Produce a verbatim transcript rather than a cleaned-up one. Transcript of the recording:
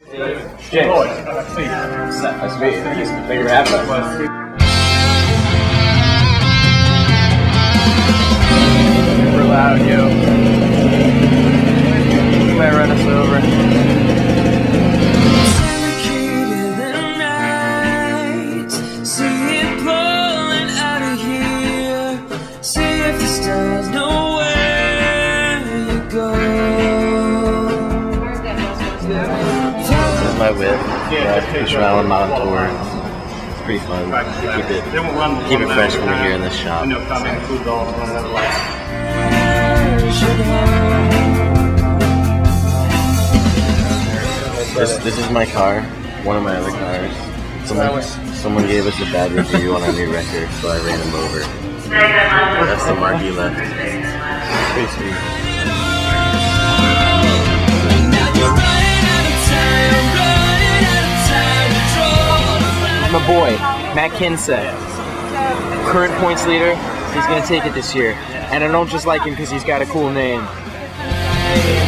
James. Nice to meet you. Thank you for having us. Super loud, yo. You might run us over. My whip, yeah, push around when I'm on tour. It's pretty fun. Keep it, keep it fresh when you're here in this shop. This, this is my car, one of my other cars. Someone, someone gave us a bad review on our new record, so I ran him over. That's the mark he left. Pretty sweet. My boy, Matt Kinsey, current points leader. He's going to take it this year. And I don't just like him because he's got a cool name.